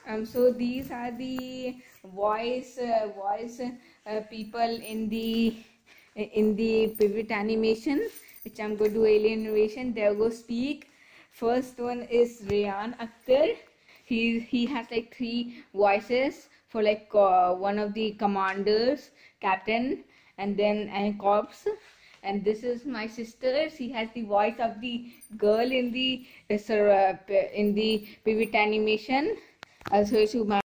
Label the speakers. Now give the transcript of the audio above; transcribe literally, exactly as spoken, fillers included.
Speaker 1: Um, so these are the voice uh, voice uh, people in the in the pivot animation, which I'm going to do Alien Invasion. There go speak. First one is Rayan Akhtar. He he has like three voices for like uh, one of the commanders, captain, and then a corpse. And this is my sister. She has the voice of the girl in the uh, in the pivot animation. Also,